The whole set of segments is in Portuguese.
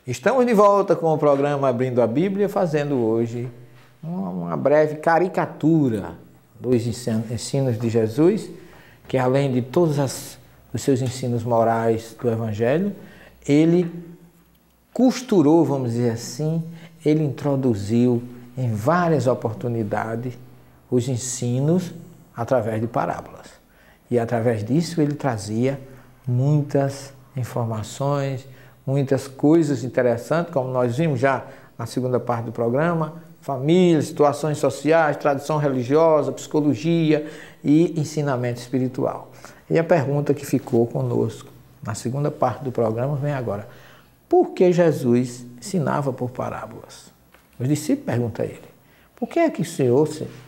Estamos de volta com o programa Abrindo a Bíblia, fazendo hoje uma breve caricatura dos ensinos de Jesus, que além de todos os seus ensinos morais do Evangelho, ele costurou, vamos dizer assim, ele introduziu em várias oportunidades os ensinos através de parábolas. E através disso ele trazia muitas informações, muitas coisas interessantes, como nós vimos já na segunda parte do programa: família, situações sociais, tradição religiosa, psicologia e ensinamento espiritual. E a pergunta que ficou conosco na segunda parte do programa vem agora: por que Jesus ensinava por parábolas? Os discípulos perguntam a ele: por que é que o Senhor,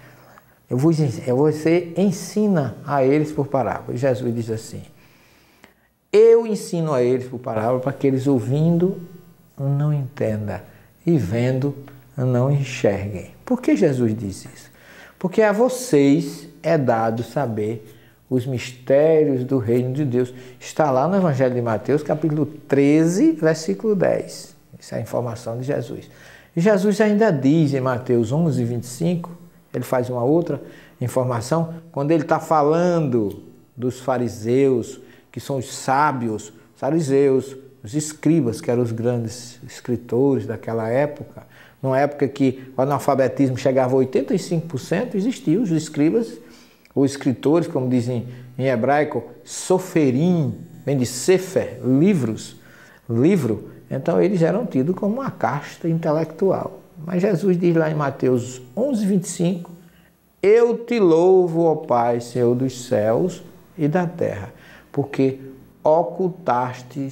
você ensina a eles por parábolas? E Jesus diz assim: eu ensino a eles por parábola para que eles, ouvindo, não entendam e vendo, não enxerguem. Por que Jesus diz isso? Porque a vocês é dado saber os mistérios do reino de Deus. Está lá no Evangelho de Mateus, capítulo 13, versículo 10. Essa é a informação de Jesus. E Jesus ainda diz em Mateus 11, 25, ele faz uma outra informação, quando ele está falando dos fariseus, que são os sábios, os fariseus, os escribas, que eram os grandes escritores daquela época. Numa época que o analfabetismo chegava a 85%, existiam os escribas, ou escritores, como dizem em hebraico, soferim, vem de sefer, livro. Então eles eram tidos como uma casta intelectual. Mas Jesus diz lá em Mateus 11, 25, eu te louvo, ó Pai, Senhor dos céus e da terra, porque ocultaste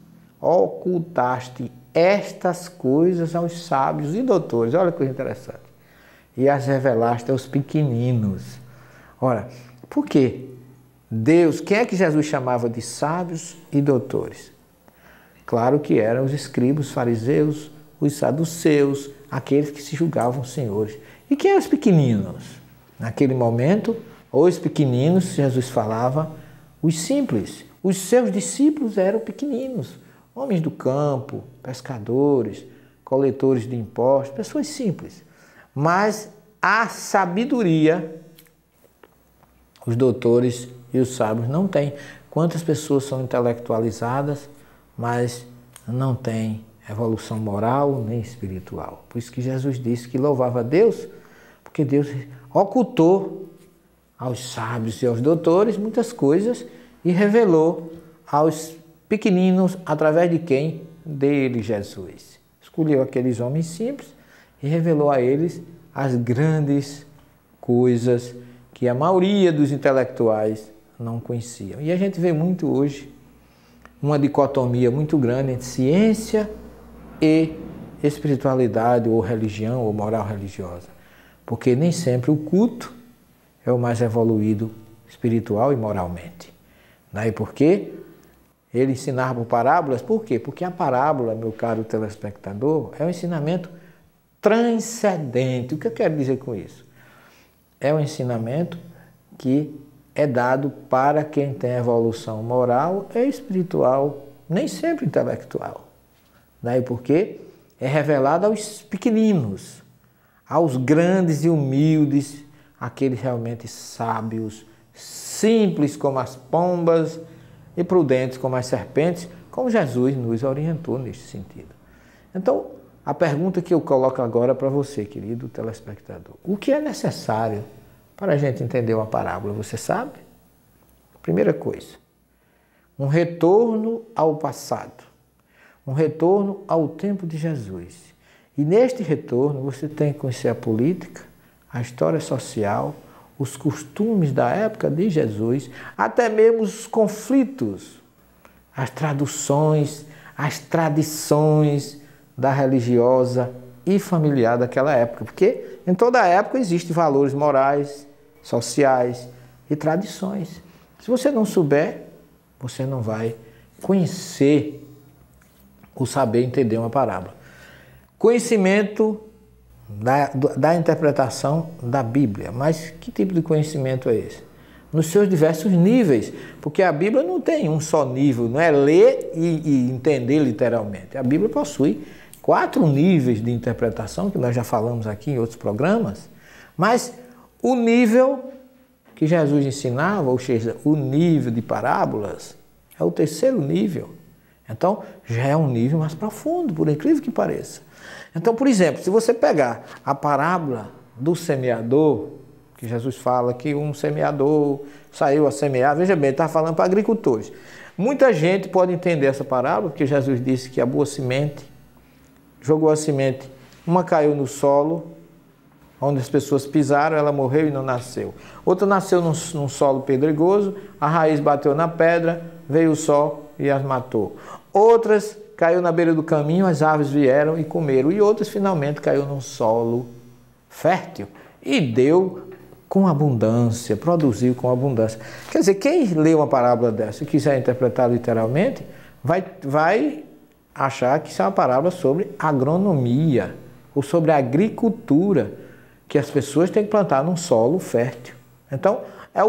estas coisas aos sábios e doutores. Olha que coisa interessante. E as revelaste aos pequeninos. Ora, por quê? Deus, quem é que Jesus chamava de sábios e doutores? Claro que eram os escribas, os fariseus, os saduceus, aqueles que se julgavam senhores. E quem eram os pequeninos? Naquele momento, os pequeninos, Jesus falava, os simples. Os seus discípulos eram pequeninos, homens do campo, pescadores, coletores de impostos, pessoas simples. Mas a sabedoria, os doutores e os sábios não têm. Quantas pessoas são intelectualizadas, mas não têm evolução moral nem espiritual. Por isso que Jesus disse que louvava a Deus, porque Deus ocultou aos sábios e aos doutores muitas coisas e revelou aos pequeninos, através de quem? Dele, Jesus. Escolheu aqueles homens simples e revelou a eles as grandes coisas que a maioria dos intelectuais não conheciam. E a gente vê muito hoje uma dicotomia muito grande entre ciência e espiritualidade, ou religião, ou moral religiosa. Porque nem sempre o culto é o mais evoluído espiritual e moralmente. Daí por quê? Ele ensinava por parábolas. Por quê? Porque a parábola, meu caro telespectador, é um ensinamento transcendente. O que eu quero dizer com isso? É um ensinamento que é dado para quem tem evolução moral e espiritual, nem sempre intelectual. Daí porque é revelado aos pequeninos, aos grandes e humildes, aqueles realmente sábios, simples como as pombas e prudentes como as serpentes, como Jesus nos orientou neste sentido. Então, a pergunta que eu coloco agora para você, querido telespectador: o que é necessário para a gente entender uma parábola? Você sabe? Primeira coisa, um retorno ao passado, um retorno ao tempo de Jesus. E neste retorno você tem que conhecer a política, a história social, os costumes da época de Jesus, até mesmo os conflitos, as traduções, as tradições da religiosa e familiar daquela época. Porque em toda a época existem valores morais, sociais e tradições. Se você não souber, você não vai conhecer ou saber entender uma parábola. Conhecimento da interpretação da Bíblia. Mas que tipo de conhecimento é esse? nos seus diversos níveis, porque a Bíblia não tem um só nível, não é ler e entender literalmente. A Bíblia possui 4 níveis de interpretação, que nós já falamos aqui em outros programas, mas o nível que Jesus ensinava, ou seja, o nível de parábolas, é o 3º nível. Então, já é um nível mais profundo, por incrível que pareça. Então, por exemplo, se você pegar a parábola do semeador, que Jesus fala que um semeador saiu a semear, veja bem, ele está falando para agricultores. Muita gente pode entender essa parábola, porque Jesus disse que a boa semente, jogou a semente, uma caiu no solo, onde as pessoas pisaram, ela morreu e não nasceu. Outra nasceu num solo pedregoso, a raiz bateu na pedra, veio o sol e as matou. Outras caiu na beira do caminho, as aves vieram e comeram. E outras finalmente caiu num solo fértil e deu com abundância, produziu com abundância. Quer dizer, quem lê uma parábola dessa e quiser interpretar literalmente, vai achar que isso é uma parábola sobre agronomia ou sobre agricultura, que as pessoas têm que plantar num solo fértil. Então,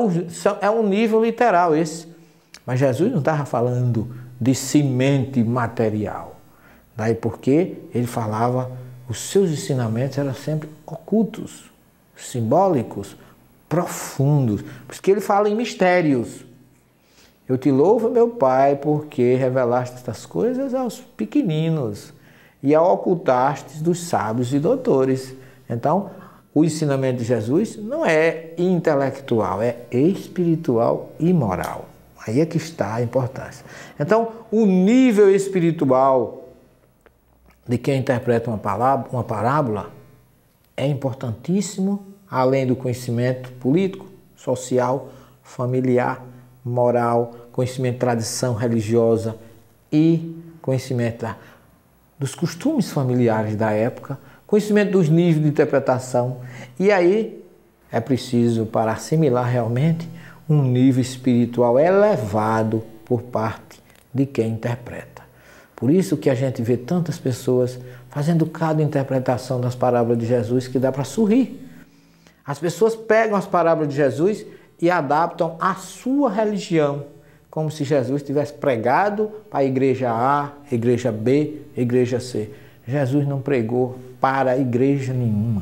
é um nível literal esse. Mas Jesus não estava falando de semente material. Daí porque ele falava, os seus ensinamentos eram sempre ocultos, simbólicos, profundos. Por isso que ele fala em mistérios. Eu te louvo, meu Pai, porque revelaste estas coisas aos pequeninos e ao ocultastes dos sábios e doutores. Então, o ensinamento de Jesus não é intelectual, é espiritual e moral. Aí é que está a importância. Então, o nível espiritual de quem interpreta uma parábola é importantíssimo, além do conhecimento político, social, familiar, moral, conhecimento de tradição religiosa e conhecimento dos costumes familiares da época, conhecimento dos níveis de interpretação. E aí é preciso, para assimilar realmente, um nível espiritual elevado por parte de quem interpreta. Por isso que a gente vê tantas pessoas fazendo cada interpretação das parábolas de Jesus que dá para sorrir. As pessoas pegam as parábolas de Jesus e adaptam à sua religião, como se Jesus tivesse pregado para a igreja A, igreja B, igreja C. Jesus não pregou para a igreja nenhuma.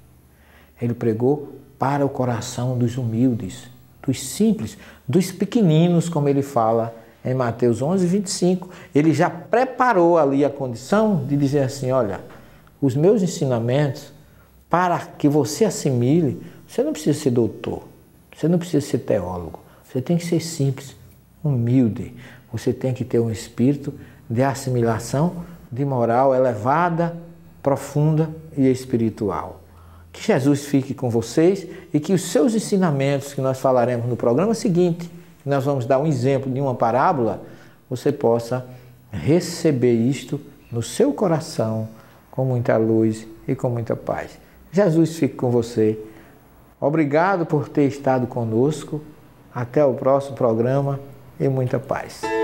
Ele pregou para o coração dos humildes, dos simples, dos pequeninos, como ele fala em Mateus 11, 25. Ele já preparou ali a condição de dizer assim, olha, os meus ensinamentos, para que você assimile, você não precisa ser doutor, você não precisa ser teólogo, você tem que ser simples, humilde, você tem que ter um espírito de assimilação, de moral elevada, profunda e espiritual. Que Jesus fique com vocês e que os seus ensinamentos, que nós falaremos no programa seguinte, que nós vamos dar um exemplo de uma parábola, você possa receber isto no seu coração com muita luz e com muita paz. Jesus fique com você. Obrigado por ter estado conosco. Até o próximo programa e muita paz.